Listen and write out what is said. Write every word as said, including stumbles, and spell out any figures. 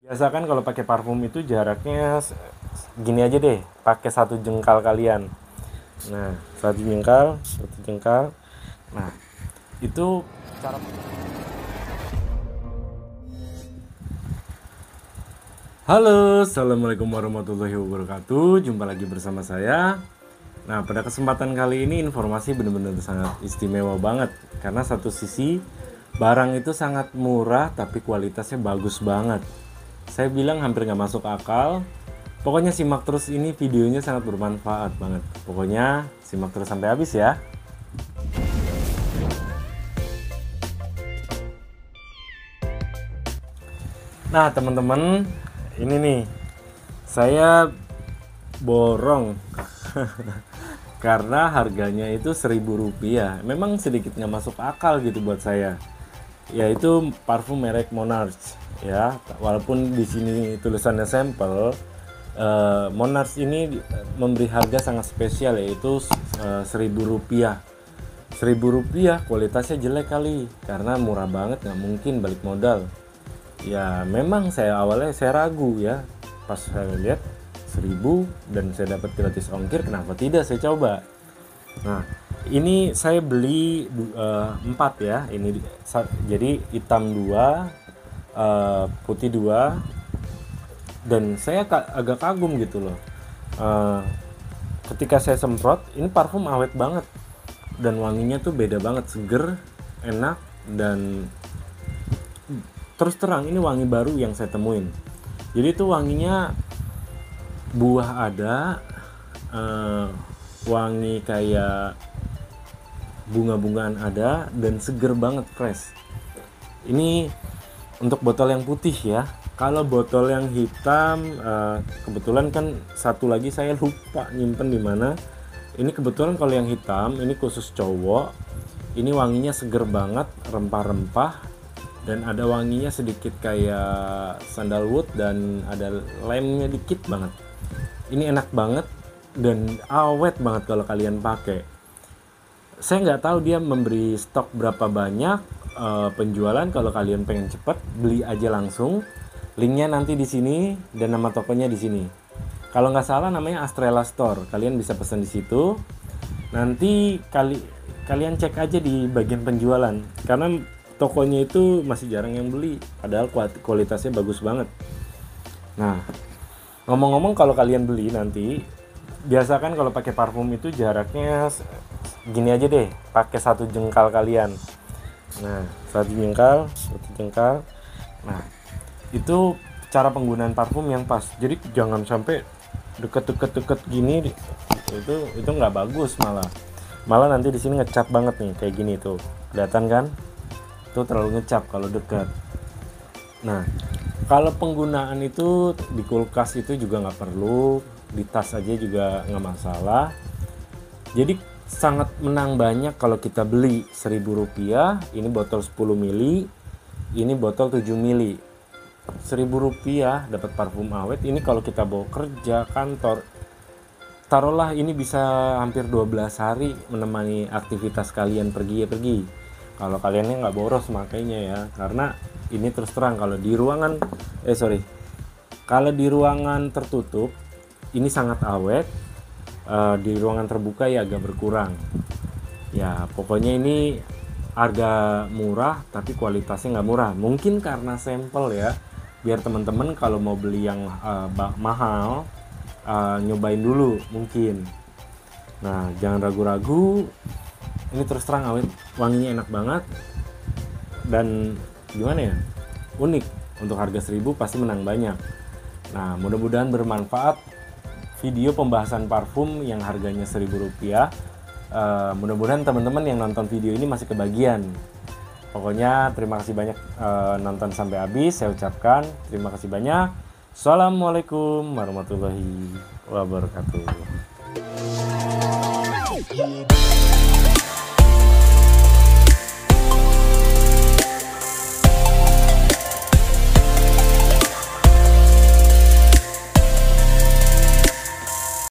Biasa kan kalau pakai parfum itu jaraknya gini aja deh, pakai satu jengkal kalian. Nah, satu jengkal, satu jengkal. Nah, itu cara. Halo, assalamualaikum warahmatullahi wabarakatuh. Jumpa lagi bersama saya. Nah, pada kesempatan kali ini informasi benar-benar sangat istimewa banget karena satu sisi barang itu sangat murah tapi kualitasnya bagus banget. Saya bilang hampir nggak masuk akal. Pokoknya simak terus, ini videonya sangat bermanfaat banget. Pokoknya simak terus sampai habis ya. Nah teman-teman, ini nih saya borong karena harganya itu seribu rupiah. Memang sedikit nggak masuk akal gitu buat saya. Yaitu parfum merek Monarch ya. Walaupun di sini tulisannya sampel, eh, Monarch ini memberi harga sangat spesial, yaitu eh, seribu rupiah. Seribu rupiah kualitasnya jelek kali karena murah banget, nggak mungkin balik modal. Ya memang saya awalnya saya ragu ya, pas saya lihat seribu dan saya dapat gratis ongkir, kenapa tidak saya coba. Nah ini saya beli uh, empat ya, ini jadi hitam dua, uh, putih dua, dan saya ka agak kagum gitu loh. Uh, ketika saya semprot, ini parfum awet banget dan wanginya tuh beda banget, seger, enak, dan terus terang ini wangi baru yang saya temuin. Jadi itu wanginya buah ada, uh, wangi kayak bunga-bungaan ada, dan seger banget, fresh. Ini untuk botol yang putih ya. Kalau botol yang hitam, uh, kebetulan kan satu lagi saya lupa nyimpen di mana. Ini kebetulan kalau yang hitam ini khusus cowok. Ini wanginya seger banget, rempah-rempah, dan ada wanginya sedikit kayak sandalwood dan ada lemnya dikit banget. Ini enak banget dan awet banget kalau kalian pakai. Saya nggak tahu dia memberi stok berapa banyak uh, penjualan. Kalau kalian pengen cepet, beli aja langsung. Linknya nanti di sini dan nama tokonya di sini. Kalau nggak salah namanya Astrella Store. Kalian bisa pesan di situ. Nanti kali kalian cek aja di bagian penjualan karena tokonya itu masih jarang yang beli. Padahal kualitasnya bagus banget. Nah, ngomong-ngomong kalau kalian beli nanti, biasakan kalau pakai parfum itu jaraknya gini aja deh, pakai satu jengkal kalian. Nah, satu jengkal, satu jengkal. Nah, itu cara penggunaan parfum yang pas. Jadi jangan sampai deket-deket-deket gini, itu itu nggak bagus malah. Malah nanti di sini ngecap banget nih, kayak gini tuh, kelihatan kan? Itu terlalu ngecap kalau dekat. Nah, kalau penggunaan itu di kulkas itu juga nggak perlu, di tas aja juga nggak masalah. Jadi sangat menang banyak kalau kita beli seribu rupiah. Ini botol sepuluh mili, ini botol tujuh mili. Seribu rupiah dapat parfum awet. Ini kalau kita bawa kerja, kantor, taruhlah ini bisa hampir dua belas hari menemani aktivitas kalian pergi ya pergi. Kalau kaliannya nggak boros makanya ya, karena ini terus terang kalau di ruangan eh sorry kalau di ruangan tertutup ini sangat awet. Uh, di ruangan terbuka ya agak berkurang ya. Pokoknya ini harga murah tapi kualitasnya nggak murah, mungkin karena sampel ya, biar teman-teman kalau mau beli yang uh, mahal uh, nyobain dulu mungkin. Nah jangan ragu-ragu, ini terus terang awet, wanginya enak banget dan gimana ya, unik. Untuk harga seribu pasti menang banyak. Nah mudah-mudahan bermanfaat video pembahasan parfum yang harganya seribu rupiah. Uh, mudah-mudahan teman-teman yang nonton video ini masih kebagian. Pokoknya terima kasih banyak uh, nonton sampai habis. Saya ucapkan terima kasih banyak. Assalamualaikum warahmatullahi wabarakatuh.